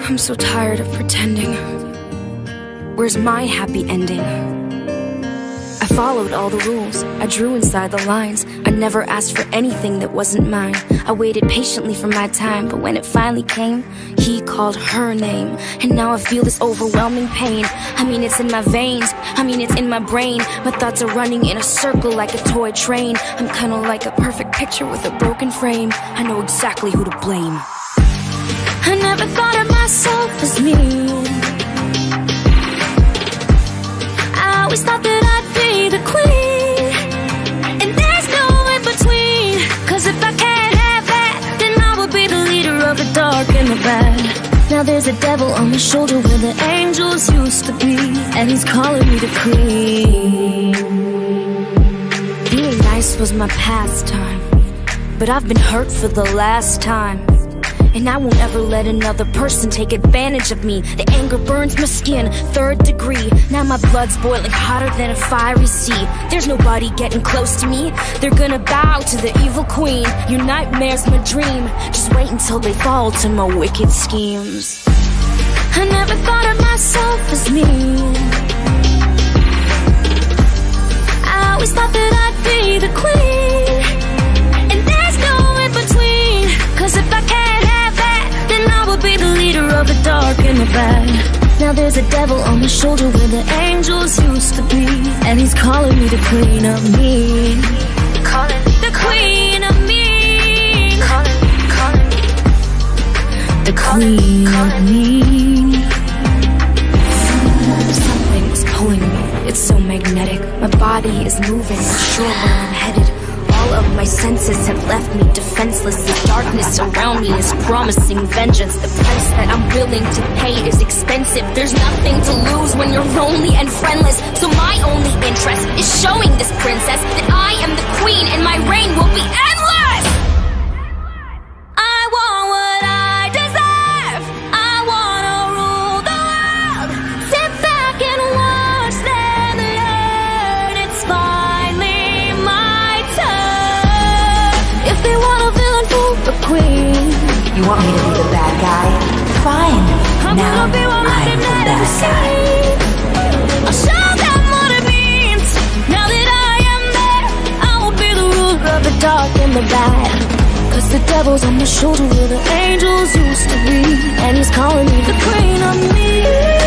I'm so tired of pretending. Where's my happy ending? I followed all the rules, I drew inside the lines. I never asked for anything that wasn't mine. I waited patiently for my time, but when it finally came, he called her name. And now I feel this overwhelming pain. I mean, it's in my veins, I mean, it's in my brain. My thoughts are running in a circle like a toy train. I'm kinda like a perfect picture with a broken frame. I know exactly who to blame. I never thought of myself as me. I always thought that I'd be the queen, and there's no in between. Cause if I can't have that, then I will be the leader of the dark and the bad. Now there's a devil on my shoulder where the angels used to be, and he's calling me the queen. Being nice was my pastime, but I've been hurt for the last time. And I won't ever let another person take advantage of me. The anger burns my skin, 3rd degree. Now my blood's boiling hotter than a fiery sea. There's nobody getting close to me. They're gonna bow to the evil queen. Your nightmare's my dream. Just wait until they fall to my wicked schemes. I never thought of myself as me. I always thought that I'd be the queen, and there's no in between. Cause if I can't be the leader of the dark and the bad. Now there's a devil on my shoulder where the angels used to be, and he's calling me the queen of me. Calling me the queen of me. Calling me the queen of me. Something's pulling me, it's so magnetic. My body is moving, I'm sure where I'm headed. All of my senses have left me defenseless. The darkness around me is promising vengeance. The price that I'm willing to pay is expensive. There's nothing to lose when you're lonely and friendless. So my only interest is showing this princess that I am the queen and my reign will be endless. I want what I deserve. I wanna rule the world. Sit back and watch them learn. It's finally my turn. If they want a villain for a queen, you want me to be the bad guy? Fine. Now I'm the bad guy. I'll show them what it means. Now that I am there, I will be the ruler of the dark and the bad. Cause the devil's on my shoulder where the angels used to be, and he's calling me the queen of me.